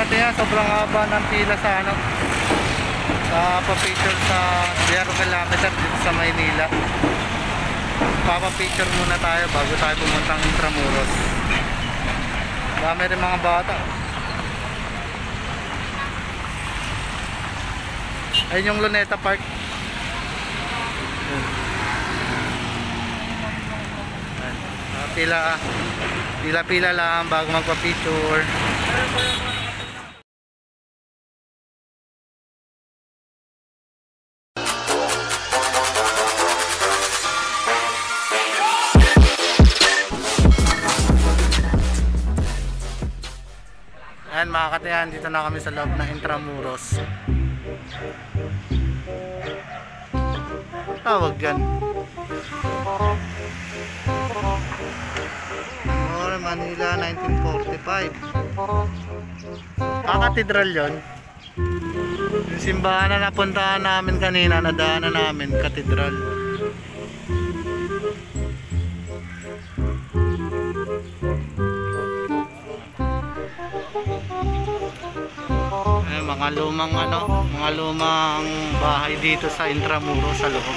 katiyan, sobrang haba ng pila sa ano, sa pa-picture sa 0 kilometer dito sa Maynila. Papa-picture muna tayo bago tayo pumuntang Intramuros. Dami rin mga bata. Ayun yung Luneta Park. Pila lang bago magpa-picture. Ayan mga katiyan, dito na kami sa loob ng Intramuros. Tawag yan Manila 1945. Katedral yun. Yung simbahan na napuntahan namin kanina, nadaanan namin, katedral. Ay, mga lumang bahay dito sa Intramuros sa loob.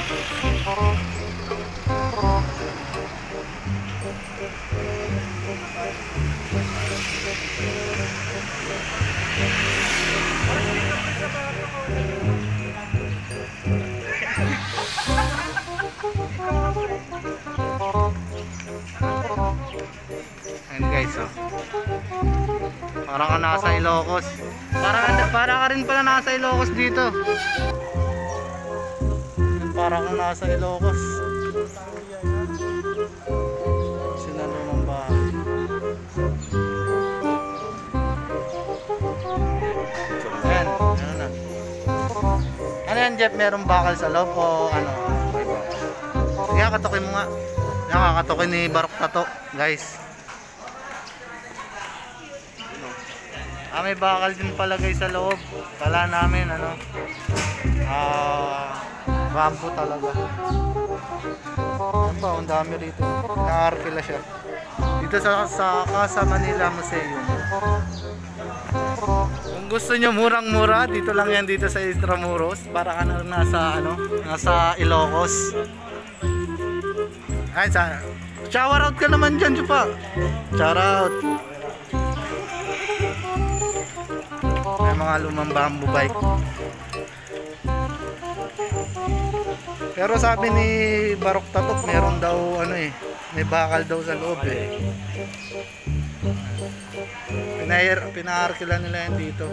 Ayan guys, oh. Parang ka nasa Ilocos. Parang ka rin pala nasa Ilocos dito. Parang ka nasa Ilocos. Sinalumang bahay. Ayan, ano na. Ano yan Jeff, merong bakal sa loob o ano? Sige, katukin mo nga. Nakakatukin ni Barok Tato, guys. May bakal din pala guys sa loob. Kala namin ano, bamboo talaga. Ano pa, ang dami rito. Nakaarkila siya. Dito sa Casa Manila Museum. Kung gusto nyo murang-mura, dito lang yan dito sa Intramuros. Para ka na nasa Ilocos. Ay, shower out ka naman dyan, Chupa. Shower out. May mga lumang bamboo bike. Pero sabi ni Barok Tatok, meron daw may bakal daw sa loob eh. Pinaarkila nila yan dito.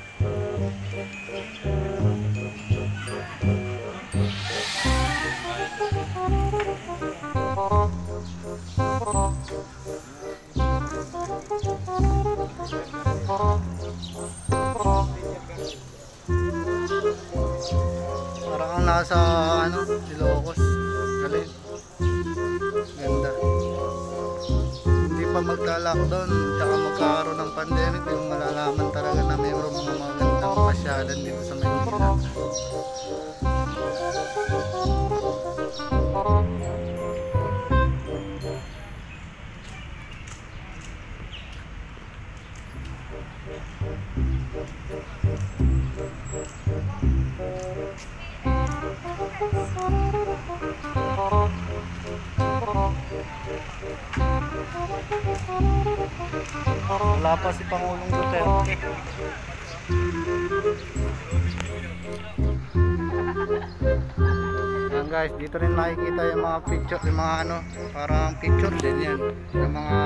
Parang ang nasa Ilocos. Galing. Ganda. Hindi pa magka-lockdown tsaka magkakaroon ng pandemic, yung malalaman talaga na mayroong mga magandang pasyalan dito sa Maynila. Wala pa si Pangulong Duterte. Yan guys, dito rin makikita yung mga picture, yung mga parang picture din yan. Yung mga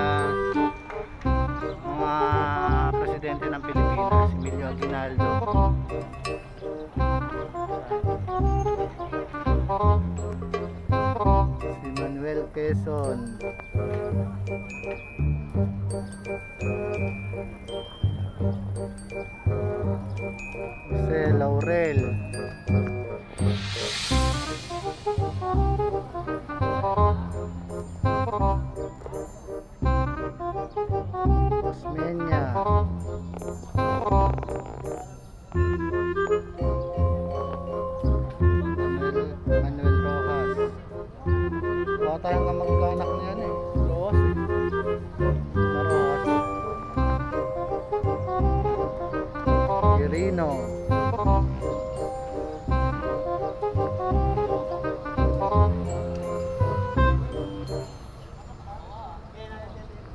presidente ng Pilipinas, Emilio Aguinaldo. Si Manuel Quezon. Jose Laurel. Osmeña. Manuel Rojas. Wala tayong kamag-anak na yan eh. Rojas eh.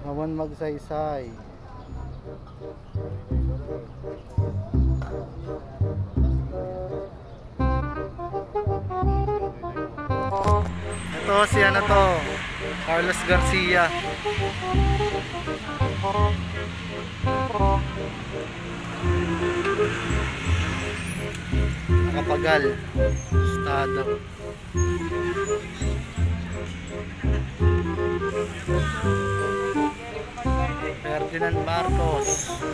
Nawan Magsaysay. Ito si ano to, Carlos Garcia. Nakapagal estado. Ferdinand Marcos.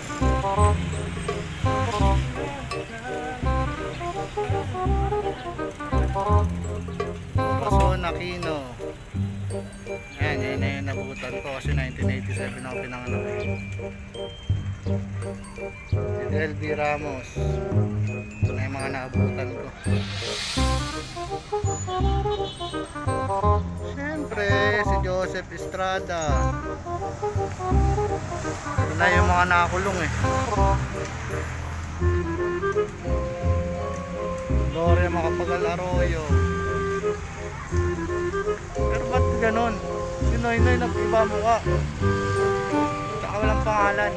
Rason Aquino. Yan yung nabutan ko kasi 1987 ako pinanganak. Si Del B. Ramos. Ito na yung mga naabutan ko. Siyempre si Joseph Estrada. Ito na yung mga nakakulong eh. Gloria Macapagal Arroyo. Pero ba't ganon? Si Noynoy nag-iba mukha. Tsaka walang pangalan.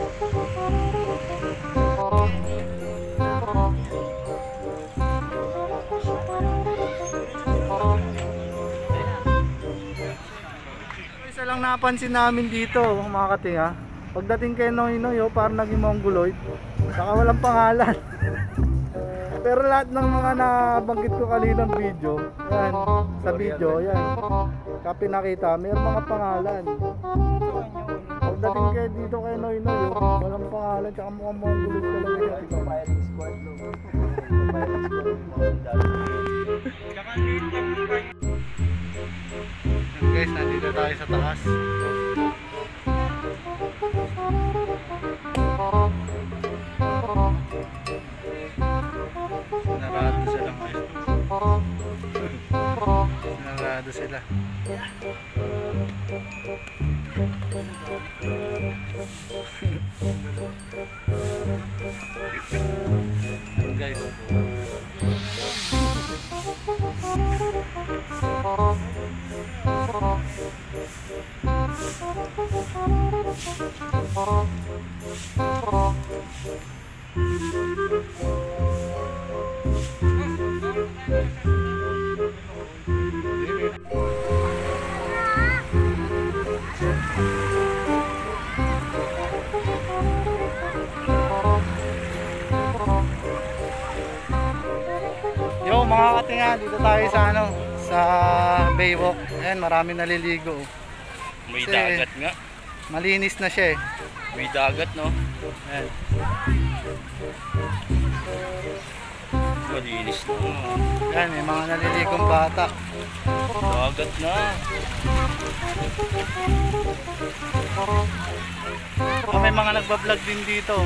Isa lang napansin namin dito mga katinga. Pagdating kay Noynoy parang naging mongoloid. Tsaka walang pangalan. Pero lahat ng mga nabanggit ko kaninang video, yan, sa video, yan, kapag nakita, mayroong mga pangalan. Pagdating kayo dito kay Noynoy, walang pangalan, tsaka mukhang mongoloid talaga yan. Firing squad lo. Guys, nandito tayo sa taas. Narado sila ngayon. Narado sila. Guys. Yo mga katinga, dito tayo sa ano, sa Baywalk. Ayan, marami naliligo. May Kasi dagat nga. malinis na siya eh. May dagat, no? Ayan. Malinis na. Ayan, may mga naliligong bata. Dagat na. Oh, may mga nagbablog din dito.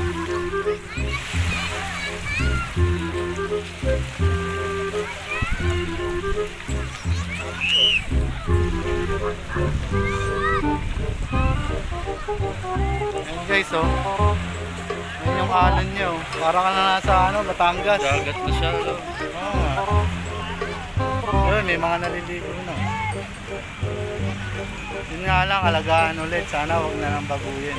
Ayan guys, oh. Ayan yung alon niya, oh. Parang ka na nasa ano, Batangas. Dagat na siya, no? Ayun, may mga naliligo na. Yun nga lang, alagaan ulit. Sana huwag na nang baguhin.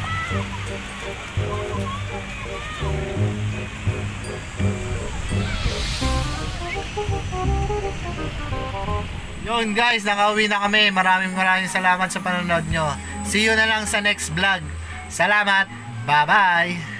Yun guys, nakauwi na kami. Maraming salamat sa panonood nyo. See you na lang sa next vlog. Salamat. Bye bye.